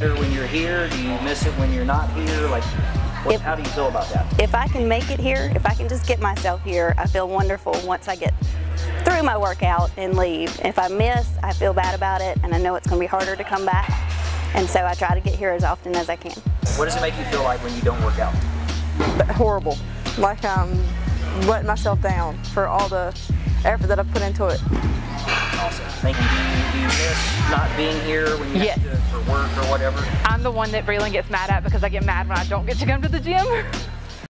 when you're here? Do you miss it when you're not here? Like, how do you feel about that? If I can make it here, if I can just get myself here, I feel wonderful once I get through my workout and leave. If I miss, I feel bad about it, and I know it's going to be harder to come back. And so I try to get here as often as I can. What does it make you feel like when you don't work out? Horrible. Like I'm letting myself down for all the effort that I've put into it. Awesome. Thank you. Do you miss not being here when you have to for work or whatever? I'm the one that Braylon gets mad at because I get mad when I don't get to come to the gym.